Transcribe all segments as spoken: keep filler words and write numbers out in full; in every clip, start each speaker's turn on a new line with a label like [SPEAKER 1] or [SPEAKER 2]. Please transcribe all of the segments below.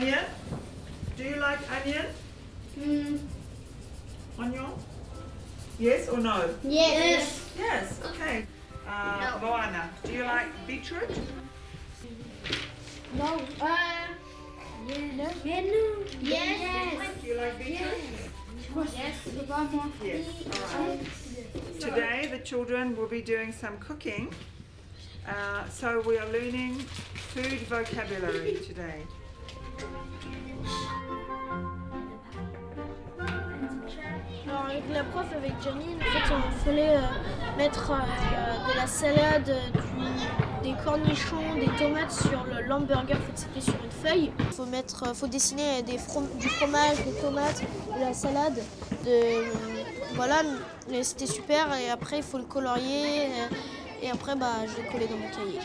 [SPEAKER 1] onion? Do you like onion?
[SPEAKER 2] Mm.
[SPEAKER 1] Onion? Yes or no?
[SPEAKER 2] Yes.
[SPEAKER 1] Yes, okay. Uh,
[SPEAKER 2] No.
[SPEAKER 1] Moana, do you like beetroot?
[SPEAKER 2] No. Uh, yes. No. Yes. Yes.
[SPEAKER 1] Do you like beetroot?
[SPEAKER 2] Yes.
[SPEAKER 1] Yes. All right. Today the children will be doing some cooking. Uh, so we are learning food vocabulary today.
[SPEAKER 3] Alors avec la prof, avec Janine, en fait, on fallait euh, mettre euh, de la salade, du, des cornichons, des tomates sur le l'hamburger. En fait, c'était sur une feuille. Il faut mettre, faut dessiner des from du fromage, des tomates, de la salade. De, voilà, mais c'était super. Et après, il faut le colorier. Et après, bah, je l'ai collé dans mon cahier.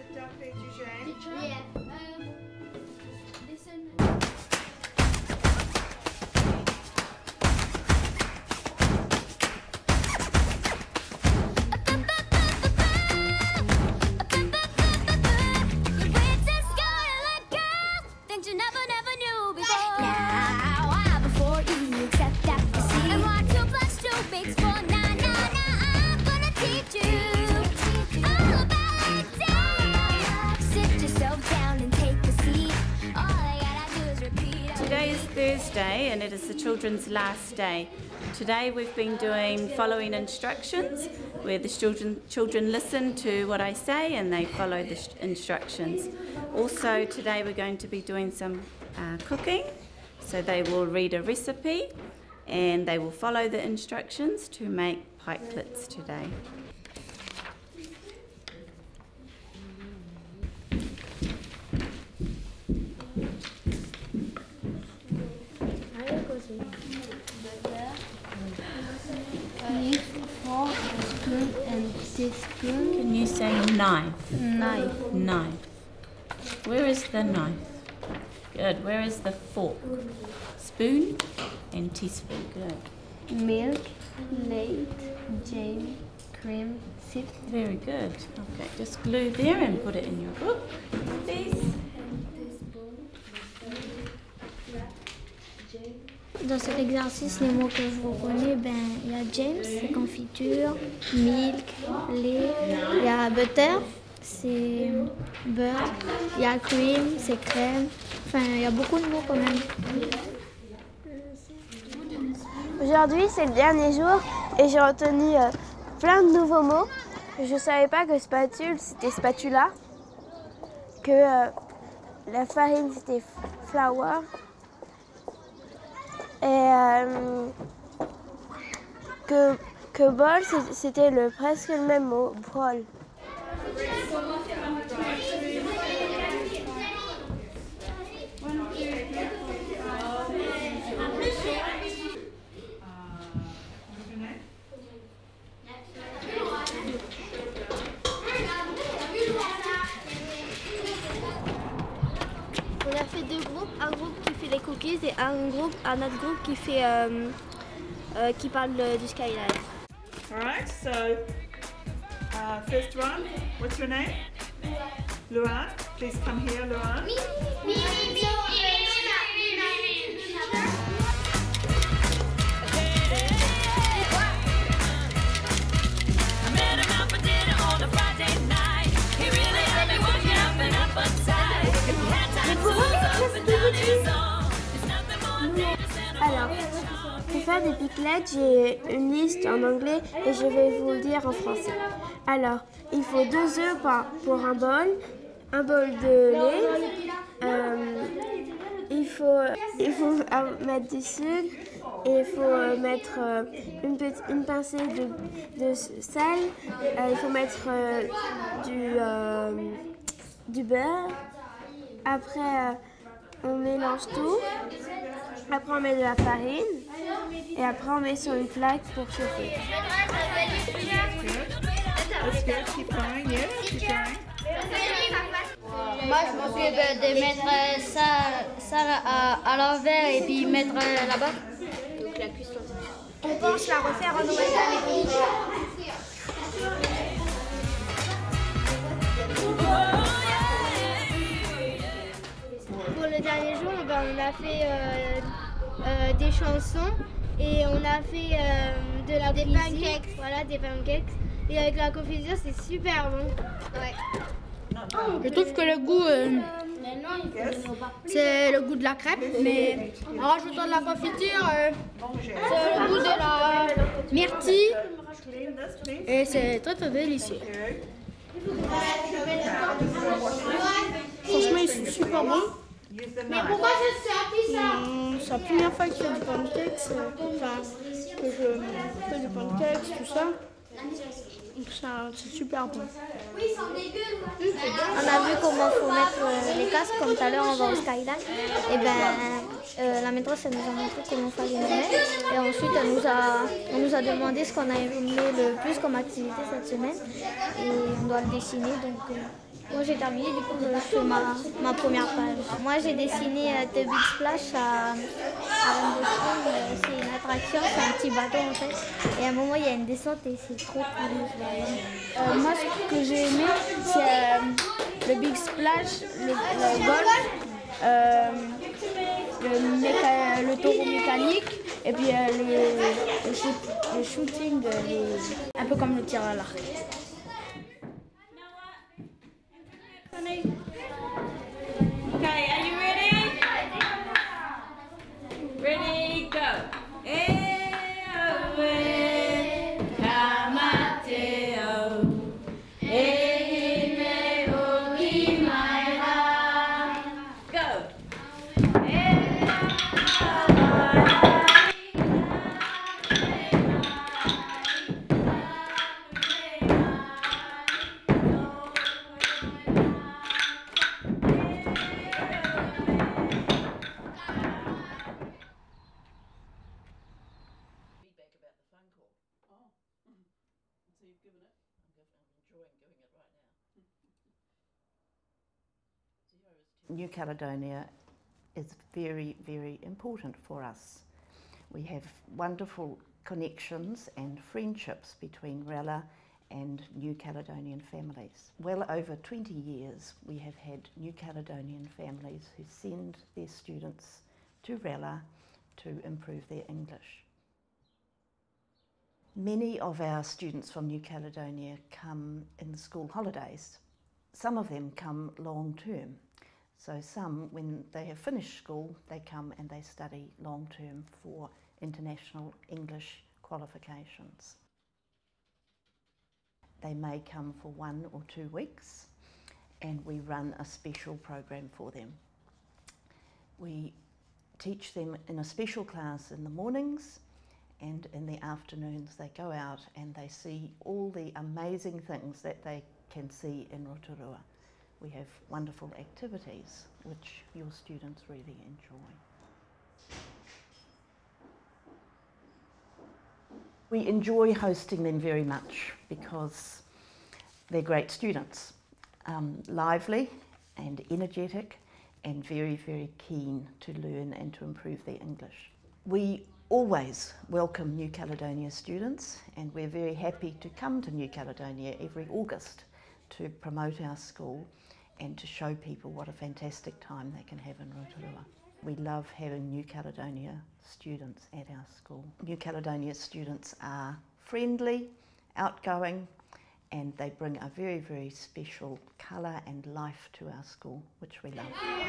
[SPEAKER 4] Today is Thursday and it is the children's last day. Today we've been doing following instructions where the children, children listen to what I say and they follow the instructions. Also today we're going to be doing some uh, cooking, so they will read a recipe and they will follow the instructions to make pikelets today.
[SPEAKER 2] Four spoon and teaspoon.
[SPEAKER 4] Can you say knife?
[SPEAKER 2] Knife.
[SPEAKER 4] Knife. Where is the knife? Good. Where is the fork? Spoon and teaspoon. Good.
[SPEAKER 2] Milk, lait, jam, cream, sift.
[SPEAKER 4] Very good. Okay, just glue there and put it in your book, please.
[SPEAKER 5] Dans cet exercice, les mots que je reconnais, ben, il y a James, c'est confiture, milk, lait, il y a butter, c'est beurre, il y a cream, c'est crème, enfin, il y a beaucoup de mots quand même.
[SPEAKER 6] Aujourd'hui, c'est le dernier jour et j'ai retenu euh, plein de nouveaux mots. Je ne savais pas que spatule, c'était spatula, que euh, la farine, c'était flour. Et euh, que, que bol, c'était le, presque le même mot, bol.
[SPEAKER 7] On a fait deux groupes, un groupe qui fait les cookies et un groupe, un autre groupe qui fait, euh, euh, qui parle du skyline.
[SPEAKER 1] All right, so uh, first one, what's your name? Luan. Please come here, Luan.
[SPEAKER 6] Alors, pour faire des piclettes, j'ai une liste en anglais et je vais vous le dire en français. Alors, il faut deux œufs pour un bol, un bol de lait, euh, il faut, il faut mettre du sucre et il faut mettre une, petite, une pincée de, de sel, euh, il faut mettre euh, du, euh, du beurre. Après, euh, on mélange tout. Après, on met de la farine. Et après, on met sur une plaque pour chauffer.
[SPEAKER 2] Moi, je m'occupe de mettre ça, ça à, à l'envers et puis mettre là-bas.
[SPEAKER 7] Donc la cuisson.
[SPEAKER 6] On pense la refaire en Nouvelle-Zélande.
[SPEAKER 7] Pour le dernier jour, ben,
[SPEAKER 5] a fait euh, euh, des chansons et on a fait euh, de la des pancakes. Voilà, des pancakes. Et avec la confiture, c'est super bon. Ouais.
[SPEAKER 2] Je trouve que le goût, euh, c'est le goût de la crêpe, mais en rajoutant de la confiture, euh, c'est le goût de la myrtille et c'est très très délicieux.
[SPEAKER 3] Franchement, ils sont super bons.
[SPEAKER 2] Mais pourquoi je suis ça?
[SPEAKER 3] Hum, C'est la première fois que je fais du pancakes, euh, enfin, que je fais du pancakes, tout ça. Donc ça, c'est super bon.
[SPEAKER 5] On a vu comment il faut mettre euh, les casques, comme tout à l'heure on va au Skyline. Et ben euh, la maîtresse elle nous a montré comment il fallait les mettre. Et ensuite elle nous a, on nous a demandé ce qu'on a aimé le plus comme activité cette semaine. Et on doit le dessiner. Donc euh, moi j'ai terminé, du coup je fais ma, ma première page. Moi j'ai dessiné euh, The Big Splash à, à Rainbow Springs. Euh, c'est une attraction, c'est un petit bateau en fait. Et à un moment il y a une descente et c'est trop cool.
[SPEAKER 3] Euh, moi, ce que j'ai aimé, c'est euh, le Big Splash, le, le golf, euh, le, méca- le taureau mécanique et puis euh, le, le, shoot, le shooting, euh, les- un peu comme le tir à l'arc.
[SPEAKER 4] Okay, are you ready? Ready, go.
[SPEAKER 8] New Caledonia is very, very important for us. We have wonderful connections and friendships between Rella and New Caledonian families. Well over twenty years we have had New Caledonian families who send their students to Rella to improve their English. Many of our students from New Caledonia come in school holidays. Some of them come long term. So some, when they have finished school, they come and they study long term for international English qualifications. They may come for one or two weeks and we run a special program for them. We teach them in a special class in the mornings, and in the afternoons they go out and they see all the amazing things that they can see in Rotorua. We have wonderful activities which your students really enjoy. We enjoy hosting them very much because they're great students, um, lively and energetic and very, very keen to learn and to improve their English. We always welcome New Caledonia students, and we're very happy to come to New Caledonia every August to promote our school and to show people what a fantastic time they can have in Rotorua. We love having New Caledonia students at our school. New Caledonia students are friendly, outgoing, and they bring a very, very special colour and life to our school, which we love.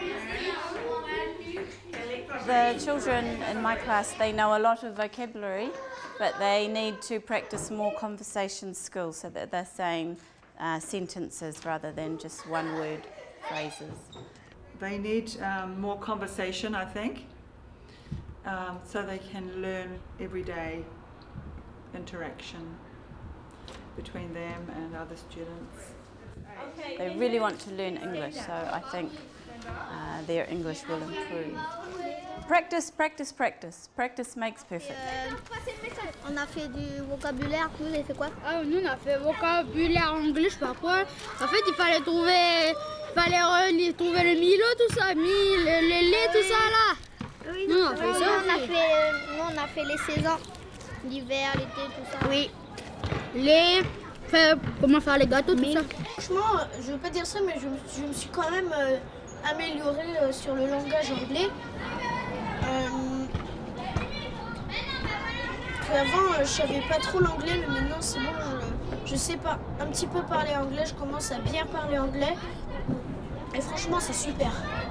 [SPEAKER 4] The children in my class, they know a lot of vocabulary, but they need to practice more conversation skills so that they're saying uh, sentences rather than just one word phrases.
[SPEAKER 1] They need um, more conversation, I think, um, so they can learn everyday interaction between them and other students.
[SPEAKER 4] They really want to learn English, so I think uh, their English will improve. Practice, practice, practice. Practice makes perfect.
[SPEAKER 5] Euh, on a fait du vocabulaire, vous avez fait quoi?
[SPEAKER 2] Ah, nous on a fait vocabulaire anglais, je sais pas quoi. En fait, il fallait trouver, il fallait relire, trouver le Milo, tout ça, mille, le lait, tout ça là.
[SPEAKER 5] Oui,
[SPEAKER 2] nous on a fait
[SPEAKER 5] nous,
[SPEAKER 2] ça.
[SPEAKER 5] On a fait, euh, nous on a fait les saisons, l'hiver, l'été, tout ça.
[SPEAKER 2] Oui. Les, faire, comment faire les gâteaux, tout ça.
[SPEAKER 3] Franchement, je veux pas dire ça, mais je, je me suis quand même euh, améliorée euh, sur le langage anglais. qu'avant, je savais pas trop l'anglais, mais maintenant c'est bon, je, je sais pas un petit peu parler anglais, je commence à bien parler anglais. Et franchement, c'est super.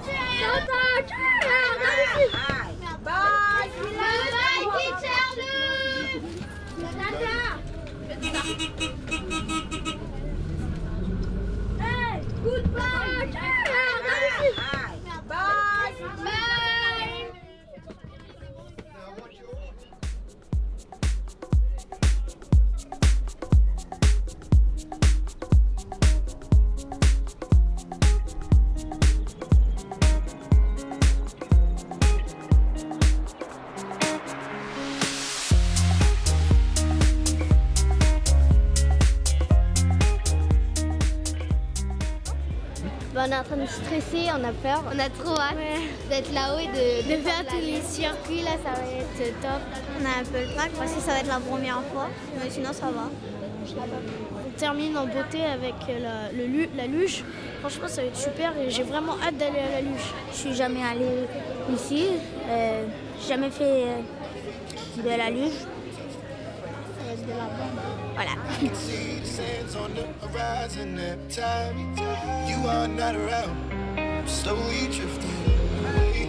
[SPEAKER 7] On est en train de stresser, on a peur, on a trop hâte ouais. d'être là-haut et de, de, de faire tous les circuits, là ça va être top. On a un peu le trac parce que ça va être la première fois, mais sinon ça va.
[SPEAKER 3] On termine en beauté avec la, le, la luge, franchement ça va être super et j'ai vraiment hâte d'aller à la luge.
[SPEAKER 7] Je suis jamais allée ici, euh, j'ai jamais fait euh, de la luge. Ça va être de la bombe. Voilà.
[SPEAKER 9] On the horizon at time you are not around, slowly drifting away.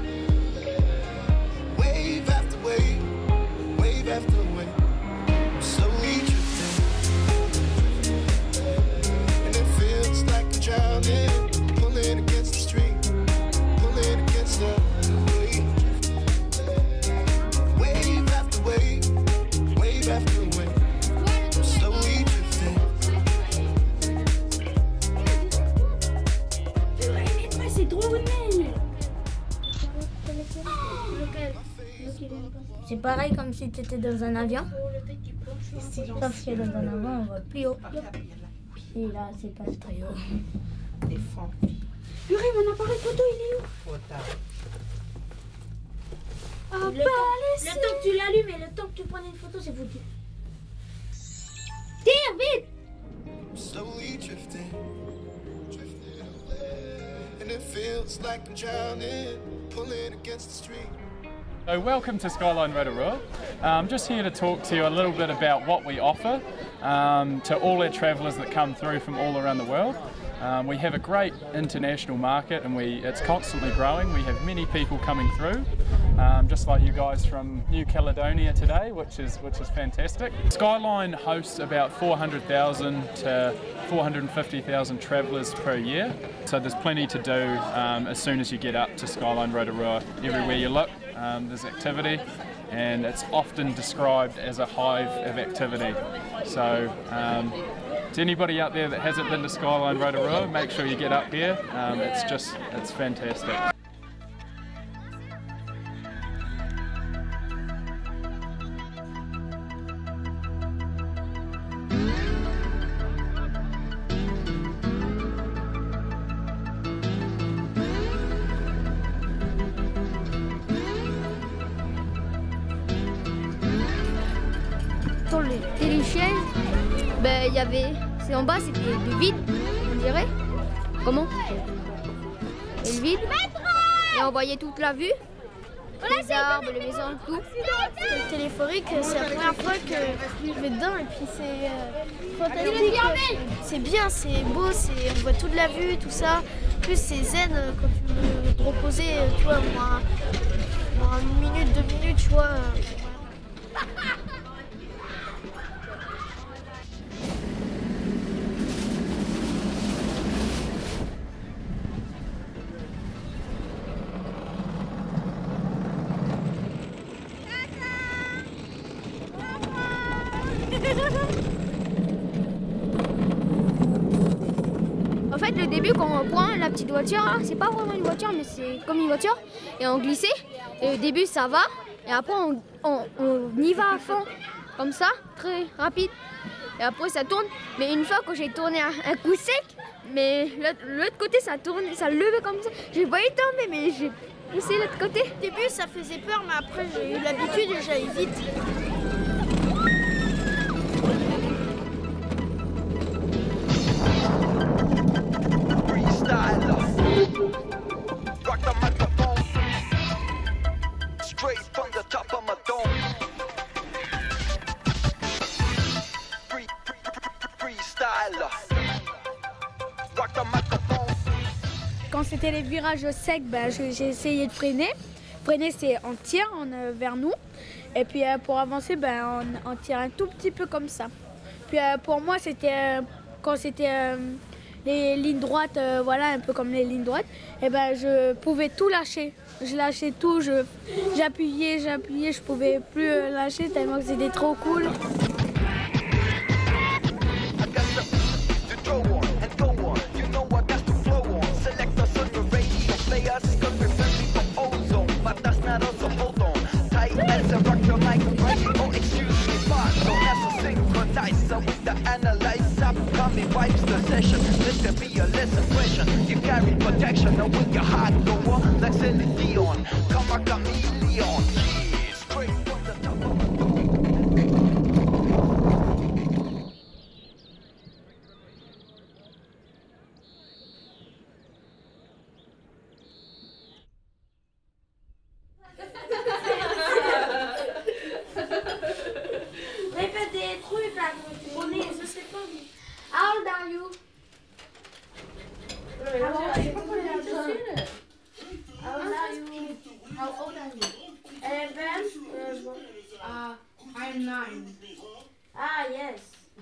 [SPEAKER 9] Wave after wave, wave after wave, slowly drifting. And it feels like I'm drowning, pulling against the stream, pulling against the wave. Wave after wave, wave after wave.
[SPEAKER 7] C'est pareil comme si tu étais dans un avion, sauf que dans un avion on va plus haut. Et là c'est pas très haut.
[SPEAKER 2] Purée, mon appareil photo il est où? Ah,
[SPEAKER 7] le, temps, le temps que tu l'allumes et le temps que tu prennes une photo, c'est foutu. Tire vite!
[SPEAKER 9] Slowly drifting, drifting and it feels like I'm drowning, pulling against the stream.
[SPEAKER 10] So welcome to Skyline Rotorua. I'm just here to talk to you a little bit about what we offer um, to all our travellers that come through from all around the world. Um, we have a great international market and we, it's constantly growing. We have many people coming through, um, just like you guys from New Caledonia today, which is, which is fantastic. Skyline hosts about four hundred thousand to four hundred fifty thousand travellers per year. So there's plenty to do um, as soon as you get up to Skyline Rotorua. Everywhere you look, um, there's activity, and it's often described as a hive of activity. So um, to anybody out there that hasn't been to Skyline Rotorua, make sure you get up here. Um, it's just, it's fantastic.
[SPEAKER 7] Sur les téléchaises, ben il y avait, c'est en bas c'était du vide, on dirait. Comment? Et le vide. Et on voyait toute la vue. Les arbres, les maisons, tout.
[SPEAKER 3] Le téléphorique, c'est la première fois que je vais dedans et puis c'est euh, fantastique. C'est bien, c'est beau, on voit toute la vue, tout ça. En plus c'est zen quand tu veux te reposer, tu vois, moins, moins une minute, deux minutes, tu vois.
[SPEAKER 7] En fait, le début, quand on prend la petite voiture, c'est pas vraiment une voiture, mais c'est comme une voiture. Et on glissait. Et au début, ça va. Et après, on, on, on y va à fond, comme ça, très rapide. Et après, ça tourne. Mais une fois que j'ai tourné un, un coup sec, mais l'autre côté, ça tourne, ça levait comme ça. J'ai pas eu tomber, mais j'ai poussé l'autre côté.
[SPEAKER 3] Au début, ça faisait peur, mais après, j'ai eu l'habitude et j'allais vite.
[SPEAKER 9] Rock the microphone straight from the top of my dome.
[SPEAKER 2] Quand c'était les virages secs, ben, j'ai essayé de freiner. Freiner, c'est on tire on, euh, vers nous. Et puis euh, pour avancer, ben, on, on tire un tout petit peu comme ça. Puis euh, pour moi, c'était euh, quand c'était euh, les lignes droites, euh, voilà, un peu comme les lignes droites, et ben, je pouvais tout lâcher. Je lâchais tout, j'appuyais, j'appuyais, je pouvais plus euh, lâcher tellement que c'était trop cool.
[SPEAKER 3] Répétez, trucs là, vous connaissez, je sais pas. How old are you? How old are you? How old are you? How old are you? Eleven? Uh, I'm nine. Ah, yes.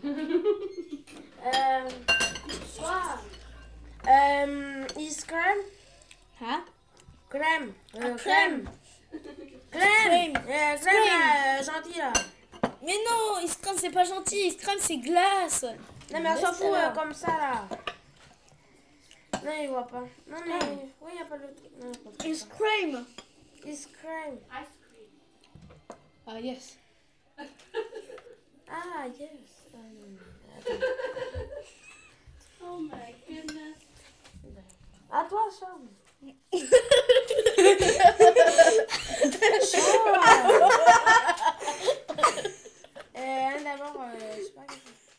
[SPEAKER 3] um, wow. Um, is crème?
[SPEAKER 2] Huh?
[SPEAKER 3] Crème. Euh,
[SPEAKER 2] Ah,
[SPEAKER 3] crème. Crème. Euh, crème, là, gentil là.
[SPEAKER 2] Mais non, Ice-Cream c'est pas gentil, Ice-Cream c'est glace.
[SPEAKER 3] Non mais on s'en fout euh, comme ça là. Non il voit pas. Non mais oui y a pas le truc. Non, pas le truc.
[SPEAKER 2] Ice-Cream.
[SPEAKER 3] Ice-Cream.
[SPEAKER 2] Ah yes.
[SPEAKER 3] Ah yes.
[SPEAKER 4] Oh my goodness.
[SPEAKER 3] À toi Charles. Euh, d'abord, euh, je sais pas.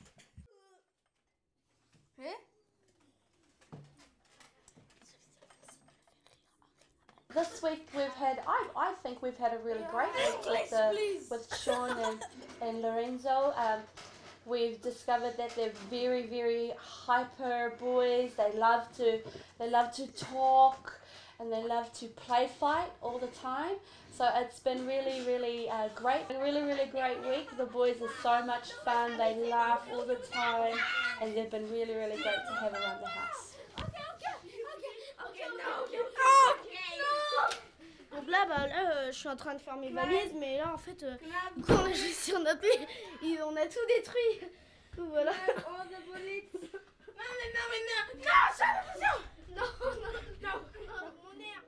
[SPEAKER 11] This week we've had, I, I think we've had a really great week with, the, with Sean and, and Lorenzo. Um, we've discovered that they're very, very hyper boys. They love to, they love to talk and they love to play fight all the time. So it's been really, really uh, great. A really, really great week. The boys are so much fun. They laugh all the time and they've been really, really great to have around the house.
[SPEAKER 3] Donc là, bah, là euh, je suis en train de faire mes valises, mais là en fait, euh, quand on a joué sur notre lit, ils- on a tout détruit. Donc voilà. Non, mais non, mais non, non, ça, attention. Non, non, non, non, mon air.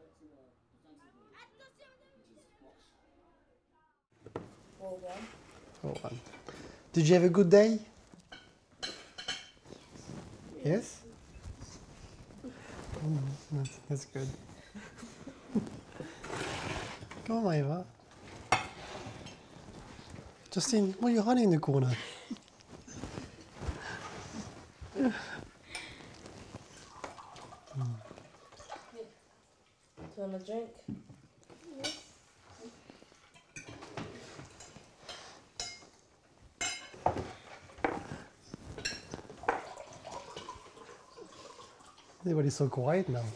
[SPEAKER 12] Oh, um, did you have a good day? Yes? Oh, that's, that's good. Come on, Eva. Justine, what are you hiding in the corner?
[SPEAKER 11] Do you want a drink?
[SPEAKER 12] Everybody's so quiet now.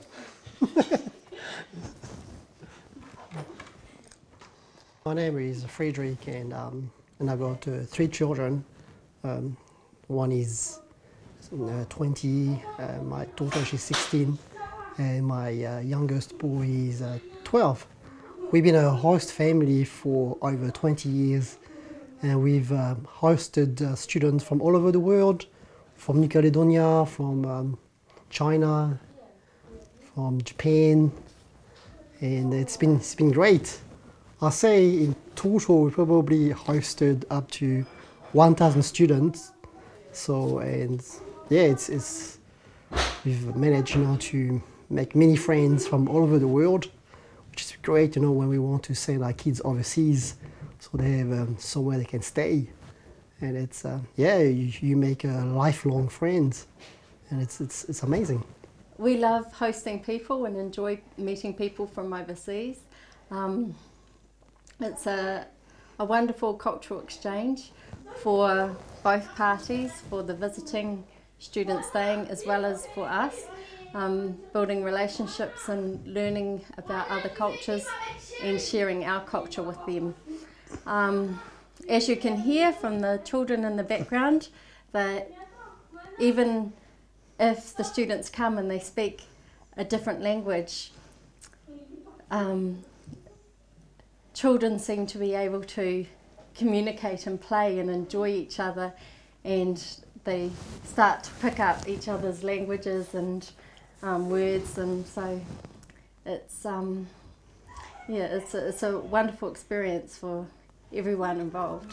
[SPEAKER 12] My name is Friedrich, and um, and I've got uh, three children. Um, one is uh, twenty, uh, my daughter she's sixteen, and my uh, youngest boy is uh, twelve. We've been a host family for over twenty years, and we've um, hosted uh, students from all over the world, from New Caledonia, from um, China, from Japan, and it's been it's been great. I'll say in total we probably hosted up to one thousand students. So and yeah, it's it's we've managed, you know, to make many friends from all over the world, which is great, you know, when we want to send our kids overseas, so they have um, somewhere they can stay, and it's uh, yeah, you, you make a lifelong friends, and it's it's it's amazing.
[SPEAKER 13] We love hosting people and enjoy meeting people from overseas. Um, it's a, a wonderful cultural exchange for both parties, for the visiting students staying as well as for us, um, building relationships and learning about other cultures and sharing our culture with them. Um, as you can hear from the children in the background, that even if the students come and they speak a different language, um, children seem to be able to communicate and play and enjoy each other, and they start to pick up each other's languages and um, words, and so it's um, yeah, it's a, it's a wonderful experience for everyone involved.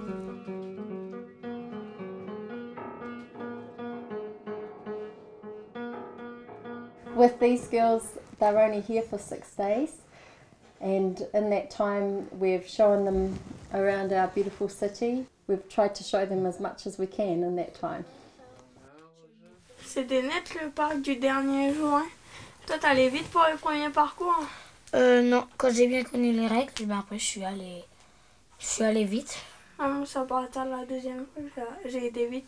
[SPEAKER 13] With these girls, they're only here for six days, and in that time we've shown them around our beautiful city. We've tried to show them as much as we can in that time.
[SPEAKER 14] C'était net le parc du dernier juin. Toi, t'allais vite pour le premier parcours?
[SPEAKER 15] Euh, non, quand j'ai bien connu les règles, ben après je suis allée, je suis allée vite.
[SPEAKER 14] Ah, moi, ça part à la deuxième fois, j'ai été vite.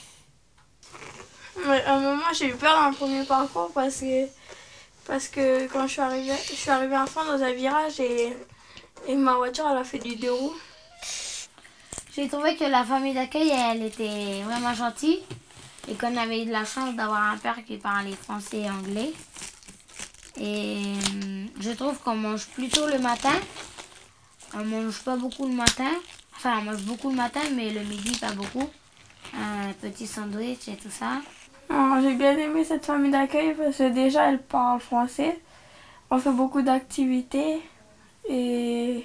[SPEAKER 14] Mais à un moment, j'ai eu peur dans le premier parcours parce que, parce que quand je suis arrivée, je suis arrivée à fond dans un virage et, et ma voiture, elle a fait du deux roues.
[SPEAKER 15] J'ai trouvé que la famille d'accueil, elle était vraiment gentille et qu'on avait eu de la chance d'avoir un père qui parlait français et anglais. Et je trouve qu'on mange plutôt le matin. On mange pas beaucoup le matin. Enfin, on mange beaucoup le matin, mais le midi, pas beaucoup. Un petit sandwich et tout ça.
[SPEAKER 14] J'ai bien aimé cette famille d'accueil parce que déjà, elle parle français. On fait beaucoup d'activités et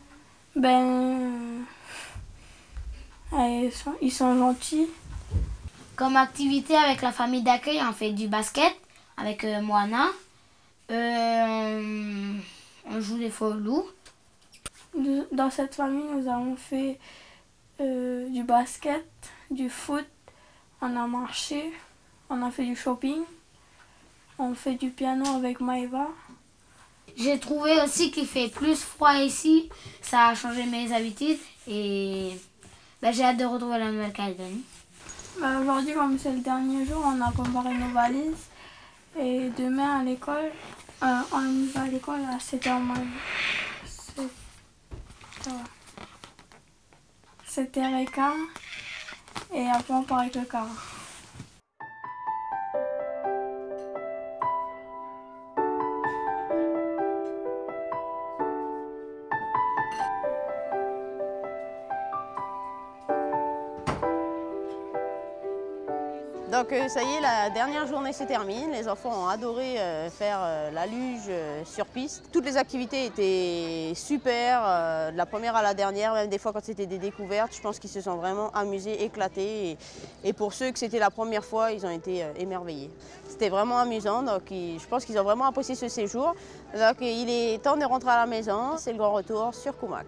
[SPEAKER 14] ben, ils sont, ils sont gentils.
[SPEAKER 15] Comme activité avec la famille d'accueil, on fait du basket avec euh, Moana. Euh, on, on joue des fois au loup.
[SPEAKER 14] Dans cette famille, nous avons fait euh, du basket, du foot, on a marché, on a fait du shopping, on fait du piano avec Maëva.
[SPEAKER 15] J'ai trouvé aussi qu'il fait plus froid ici, ça a changé mes habitudes et ben, j'ai hâte de retrouver la Nouvelle-Calédonie.
[SPEAKER 14] Ben, aujourd'hui, comme c'est le dernier jour, on a préparé nos valises et demain à l'école, euh, on va à l'école à sept heures moins. sept heures quinze et après on part avec le car.
[SPEAKER 16] Donc ça y est, la dernière journée se termine. Les enfants ont adoré euh, faire euh, la luge euh, sur piste. Toutes les activités étaient super, euh, de la première à la dernière, même des fois quand c'était des découvertes. Je pense qu'ils se sont vraiment amusés, éclatés. Et, et pour ceux que c'était la première fois, ils ont été euh, émerveillés. C'était vraiment amusant, donc ils, je pense qu'ils ont vraiment apprécié ce séjour. Donc il est temps de rentrer à la maison. C'est le grand retour sur Comac.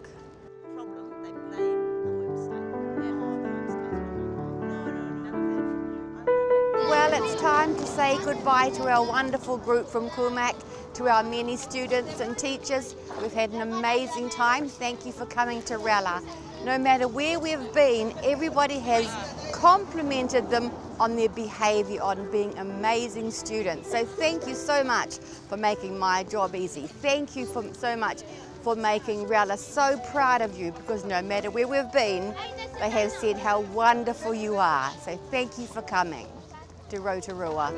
[SPEAKER 17] Well, it's time to say goodbye to our wonderful group from Comac, to our many students and teachers. We've had an amazing time. Thank you for coming to Rella. No matter where we've been, everybody has complimented them on their behaviour, on being amazing students. So thank you so much for making my job easy. Thank you for, so much for making Rella so proud of you, because no matter where we've been, they have said how wonderful you are. So thank you for coming to Rotorua.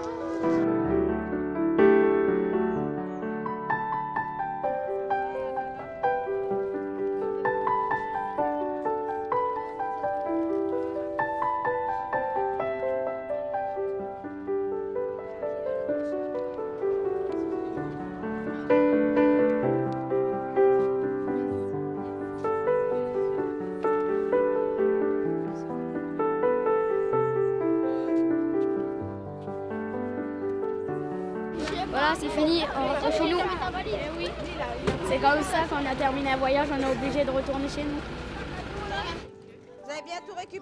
[SPEAKER 2] Voilà, c'est fini, on rentre chez nous. C'est comme ça, quand on a terminé un voyage, on est obligé de retourner chez nous.
[SPEAKER 16] Vous avez bien tout récupéré ?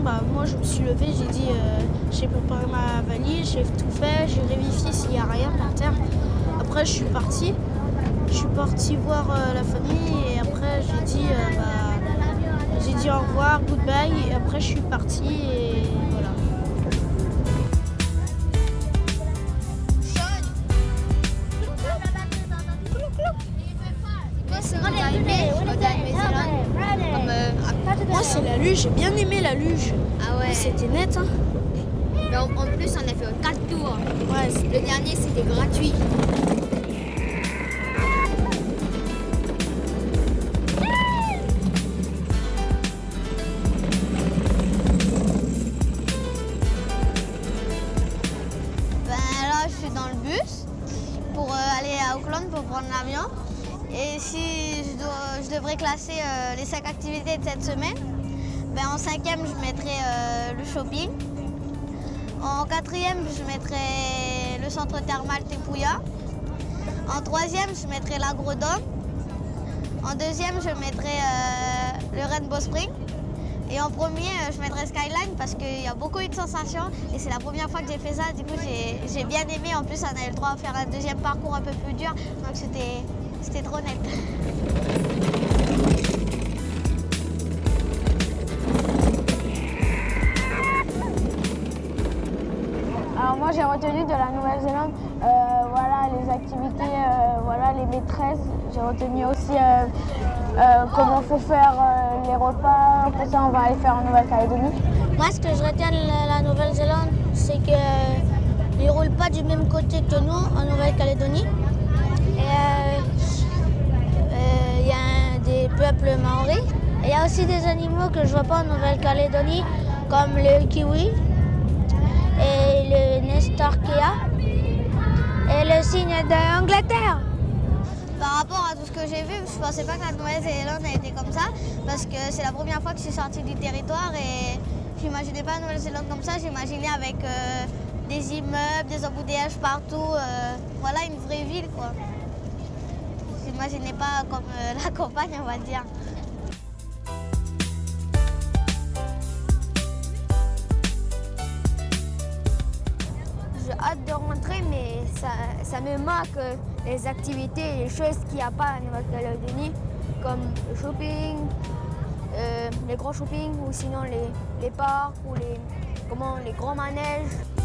[SPEAKER 3] bah, moi je me suis levée, j'ai dit euh, j'ai préparé ma valise, j'ai tout fait, j'ai vérifié s'il n'y a rien par terre. Après je suis partie, je suis partie voir euh, la famille et après j'ai dit euh, bah, j'ai dit au revoir, goodbye et après je suis partie et voilà. Moi c'est la luge, j'ai bien aimé la luge.
[SPEAKER 7] Ah ouais.
[SPEAKER 3] C'était net hein.
[SPEAKER 7] Mais en, en plus on a fait quatre tours.
[SPEAKER 3] Ouais,
[SPEAKER 7] le dernier c'était gratuit.
[SPEAKER 18] Ben là je suis dans le bus pour euh, aller à Auckland pour prendre l'avion. Et si je, dois, je devrais classer euh, les cinq activités de cette semaine, ben en cinquième, je mettrai euh, le shopping. En quatrième, je mettrai le centre thermal Tepouya. En troisième, je mettrai l'agrodome. En deuxième, je mettrai euh, le Rainbow Spring. Et en premier, euh, je mettrai Skyline parce qu'il y a beaucoup de sensations. Et c'est la première fois que j'ai fait ça. Du coup, j'ai bien aimé. En plus, on avait le droit à faire un deuxième parcours un peu plus dur. Donc c'était... C'était trop net.
[SPEAKER 3] Alors moi j'ai retenu de la Nouvelle-Zélande euh, voilà, les activités, euh, voilà, les maîtresses. J'ai retenu aussi euh, euh, comment faut faire euh, les repas. Pour ça on va aller faire en Nouvelle-Calédonie.
[SPEAKER 18] Moi ce que je retiens de la, la Nouvelle-Zélande, c'est qu'ils ne roulent pas du même côté que nous en Nouvelle-Calédonie. Et euh, il euh, y a un, des peuples maoris. Et il y a aussi des animaux que je ne vois pas en Nouvelle-Calédonie, comme le kiwi et le nestorkia et le cygne d'Angleterre. Par rapport à tout ce que j'ai vu, je ne pensais pas que la Nouvelle-Zélande a été comme ça, parce que c'est la première fois que je suis sortie du territoire et je n'imaginais pas la Nouvelle-Zélande comme ça, j'imaginais avec euh, des immeubles, des embouteillages partout, euh, voilà une vraie ville quoi. Je n'imaginais pas comme euh, la campagne on va dire.
[SPEAKER 5] J'ai hâte de rentrer, mais ça, ça me manque les activités, les choses qu'il n'y a pas en Nouvelle-Calédonie, comme le shopping, euh, les gros shopping ou sinon les, les parcs ou les, comment, les grands manèges.